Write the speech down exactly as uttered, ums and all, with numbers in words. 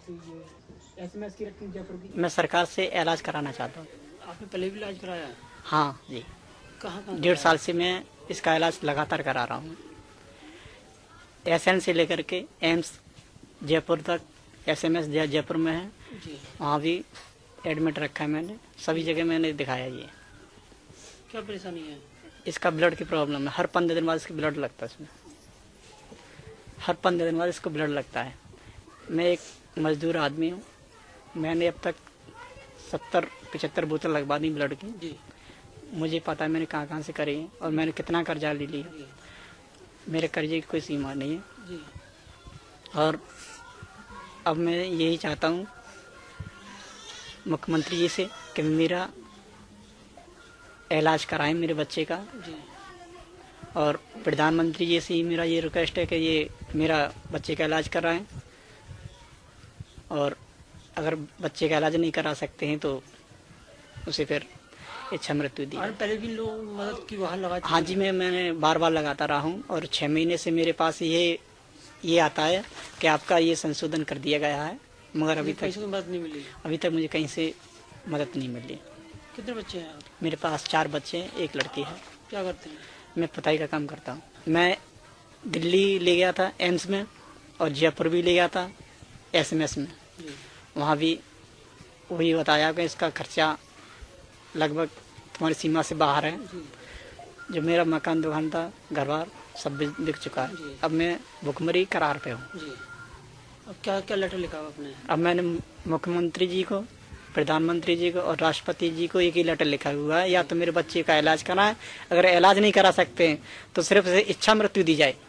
SMS की रकम जयपुर की। मैं सरकार से इलाज कराना चाहता हूँ। आपने पहले भी इलाज कराया? हाँ जी, कहाँ कहाँ? डेढ़ साल से मैं इसका इलाज लगातार करा रहा हूँ। एसएन से लेकर के एम्स जयपुर तक, एसएमएस जयपुर में है, वहाँ भी एडमिट रखा है मैंने, सभी जगह मैंने दिखाया। ये क्या परेशानी है? इसका ब्लड की प्रॉब्लम है, हर पंद्रह दिन बाद इसको ब्लड लगता है। इसमें हर पंद्रह दिन बाद इसको ब्लड लगता है। मैं एक मजदूर आदमी हूँ, मैंने अब तक सत्तर पचहत्तर बोतल लगवा दी ब्लड की जी। मुझे पता है मैंने कहाँ कहाँ से करी है और मैंने कितना कर्जा ले लिया। मेरे कर्जे की कोई सीमा नहीं है जी। और अब मैं यही चाहता हूँ मुख्यमंत्री जी से कि मेरा इलाज कराएं मेरे बच्चे का जी। और प्रधानमंत्री जी से मेरा ये रिक्वेस्ट है कि ये मेरा बच्चे का इलाज कराएं, और अगर बच्चे का इलाज नहीं करा सकते हैं तो उसे फिर इच्छा मृत्यु दी। पहले भी लोग मदद की वहाँ लगा? हाँ जी, मैं मैंने बार बार लगाता रहा हूँ, और छः महीने से मेरे पास ये ये आता है कि आपका ये संशोधन कर दिया गया है, मगर अभी तक मदद नहीं मिली। अभी तक मुझे कहीं से मदद नहीं मिली। कितने बच्चे हैं आप? मेरे पास चार बच्चे हैं, एक लड़की है। क्या करते हैं? मैं पताई का काम करता हूँ। मैं दिल्ली ले गया था एम्स में, और जयपुर भी ले गया था एसएमएस में। वहाँ भी वही बताया कि इसका खर्चा लगभग तुम्हारी सीमा से बाहर है। जो मेरा मकान दुकान था, घर बार सब बिक चुका है। अब मैं भुखमरी करार पे हूँ। अब क्या क्या लेटर लिखा आपने? अब मैंने मुख्यमंत्री जी को, प्रधानमंत्री जी को और राष्ट्रपति जी को एक ही लेटर लिखा हुआ है, या तो मेरे बच्चे का इलाज कराएं, अगर इलाज नहीं करा सकते हैं तो सिर्फ इच्छा मृत्यु दी जाए।